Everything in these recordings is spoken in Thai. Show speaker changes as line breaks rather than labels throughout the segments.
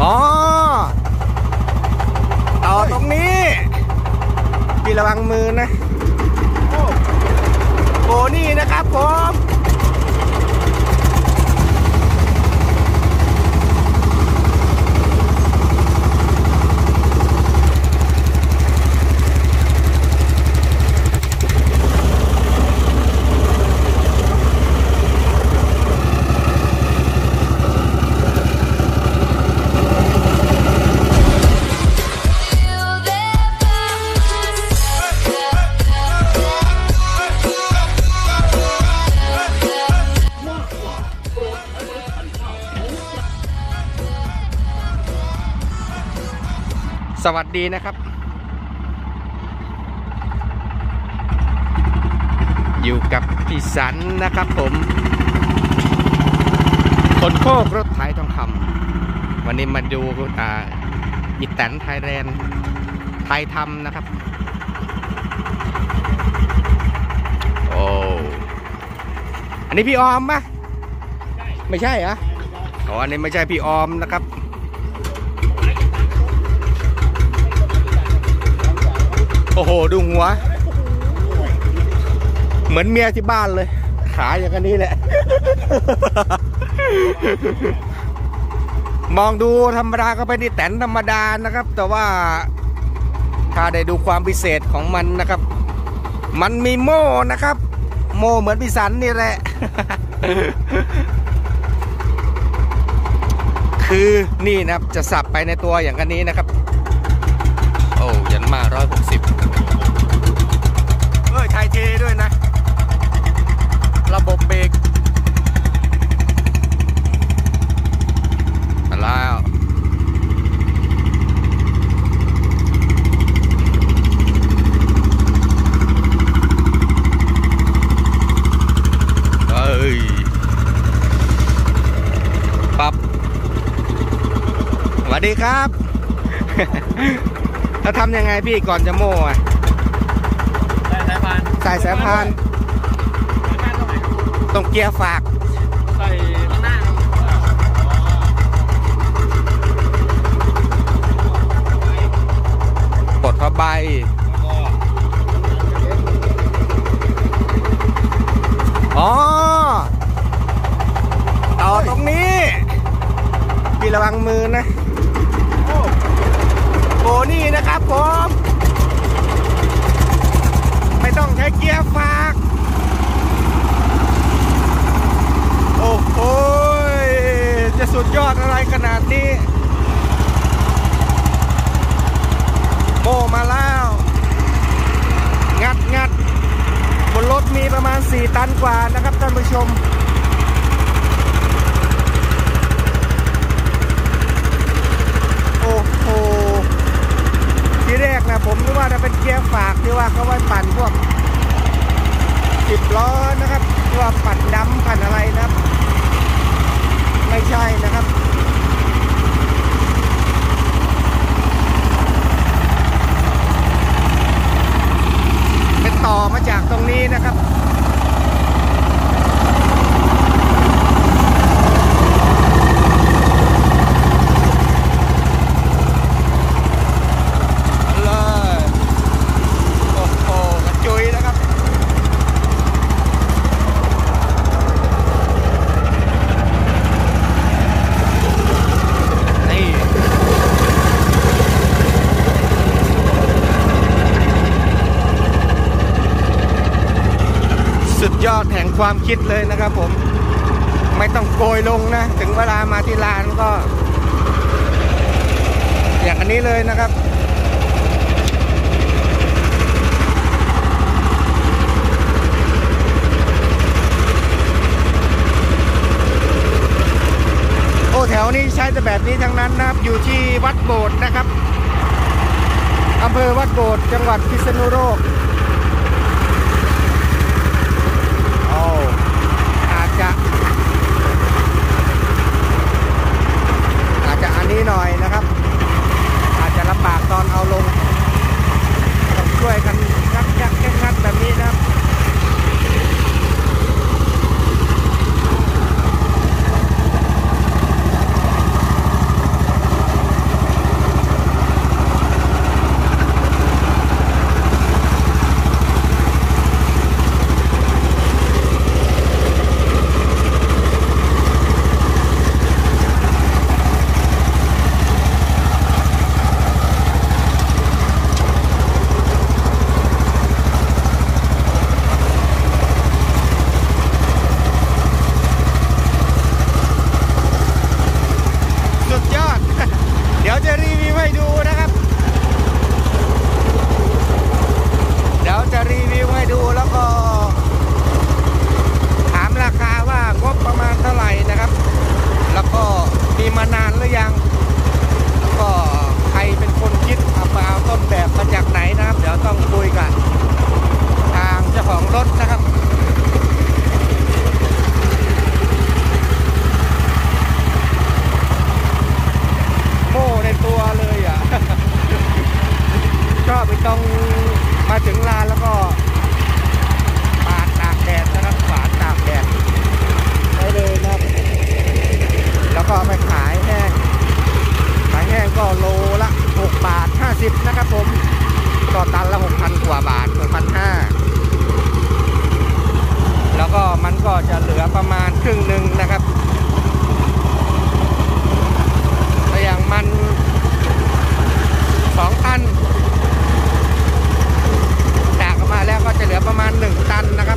อ๋อต่อตรงนี้พี่ระวังมือนะโอ้นี่นะครับผมสวัสดีนะครับอยู่กับพี่สันนะครับผมคนโคกรถไถทองคำวันนี้มาดูอีแตนไทยแลนด์ไทยทำนะครับโอ้อันนี้พี่ออมปะไม่ใช่เหรออ๋ออันนี้ไม่ใช่พี่ออมนะครับโอ้โหดูหัวเหมือนเมียที่บ้านเลยขาอย่างนี้แหละ มองดูธรรมดาก็เป็นที่แตนธรรมดานะครับแต่ว่าถ้าได้ดูความพิเศษของมันนะครับมันมีโม่นะครับโม่เหมือนพี่สันนี่แหละ คือนี่นะครับจะสับไปในตัวอย่างนี้นะครับโอ้ยันมา160ไทยเทด้วยนะระบบเบรกแล้วปั๊บสวัสดีครับแล้วทำยังไงพี่ก่อนจะโม่อะใส่สายพานตรงเกียร์ฝาก
ใส่ข้างหน้า
ปลดผ้าใบอ๋อต่อตรงนี้พี่ระวังมือนะโอ้นี่นะครับผมไม่ต้องใช้เกียร์ฝากโอ้โหจะสุดยอดอะไรขนาดนี้โม่มาแล้วงัดบนรถมีประมาณ4 ตันกว่านะครับท่านผู้ชมโอ้โหทีแรกนะผมนึกว่าจะเป็นเกียร์ฝากที่ว่าเขาไว้ปั่นพวก10 ล้อนะครับที่ว่าปั่นดำปั่นอะไรนะครับไม่ใช่นะครับเป็นต่อมาจากตรงนี้นะครับสุดยอดแห่งความคิดเลยนะครับผมไม่ต้องโกยลงนะถึงเวลามาที่ร้านก็อย่างอันนี้เลยนะครับโอ้แถวนี้ใช้แต่แบบนี้ทั้งนั้นนะครับอยู่ที่วัดโบสถ์นะครับอำเภอวัดโบสถ์จังหวัดพิษณุโลกอาจจะอันนี้หน่อยนะครับอาจจะลำบากตอนเอาลงต้องช่วยกันงัดแบบนี้นะครับมานานหรือยังแล้วก็ใครเป็นคนคิดเอาต้นแบบมาจากไหนนะครับเดี๋ยวต้องคุยกับทางเจ้าของรถนะครับโม่ในตัวเลยอ่ะ ชอบไปตรงมาถึงร้านแล้วก็ปาดตากแดดนะครับฝานตากแดดได้เลยนะครับแล้วก็ไปขายแห้งก็โลละ6 บาท 50นะครับผมก็ตันละ 6,000 กว่าบาท 6,500แล้วก็มันก็จะเหลือประมาณครึ่งหนึ่งนะครับแต่อย่างมัน2 ตันตากออกมาแล้วก็จะเหลือประมาณ1 ตันนะครับ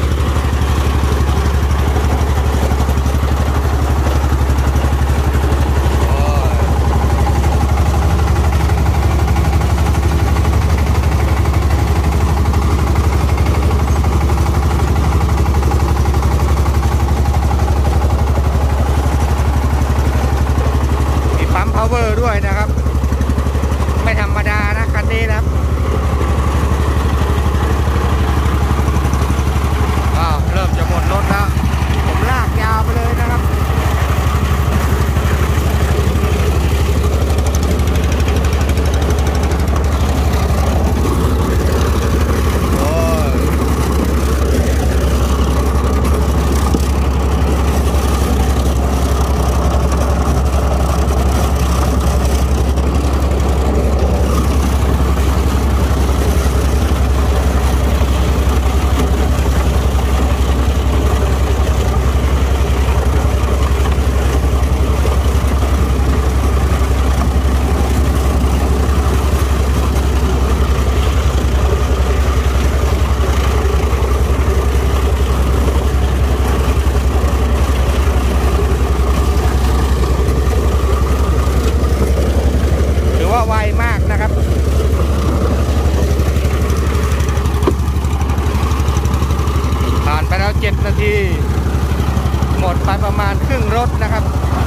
ด้วยนะครับไม่ธรรมดานะคันนี้นะครับเริ่มจะหมดรถแล้วผมลากยาวไปเลยนะครับไวมากนะครับผ่านไปแล้ว7 นาทีหมดไปประมาณครึ่งรถนะครับ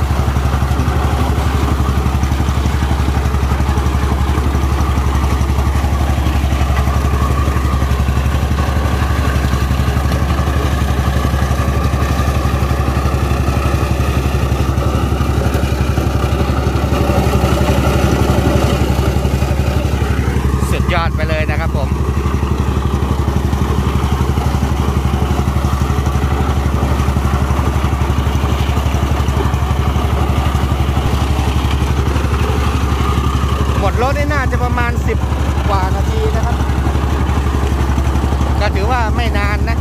ยอดไปเลยนะครับผมหมดรถได้น่าจะประมาณ10 กว่านาทีนะครับก็ถือว่าไม่นานนะ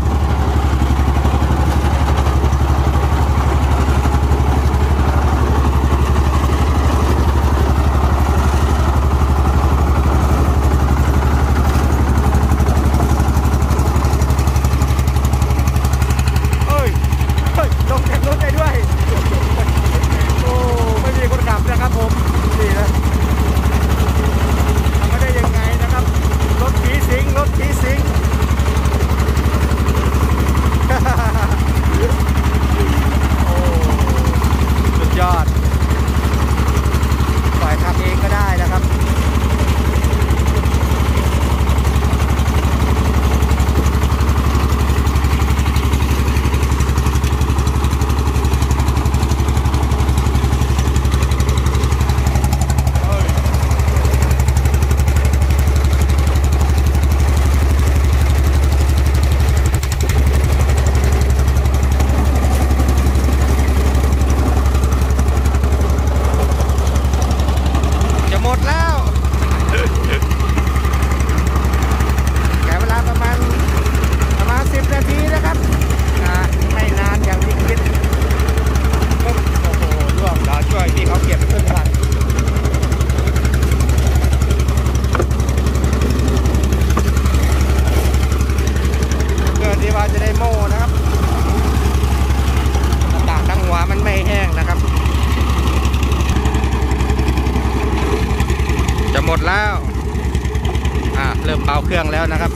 หมดแล้วเริ่มเบาเครื่องแล้วนะครับ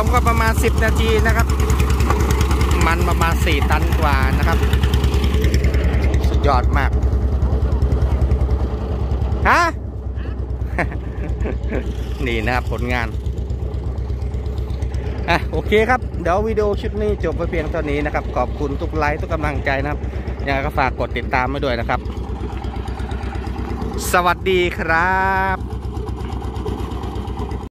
2ก็ประมาณ10นาทีนะครับมันประมาณ4ตันกว่านะครับสุดยอดมากฮะ นี่นะครับผลงานโอเคครับเดี๋ยววิดีโอชุดนี้จบไปเพียงเท่านี้นะครับขอบคุณทุกไลค์ทุกกำลังใจนะครับยังไงก็ฝากกดติดตามไว้ด้วยนะครับสวัสดีครับ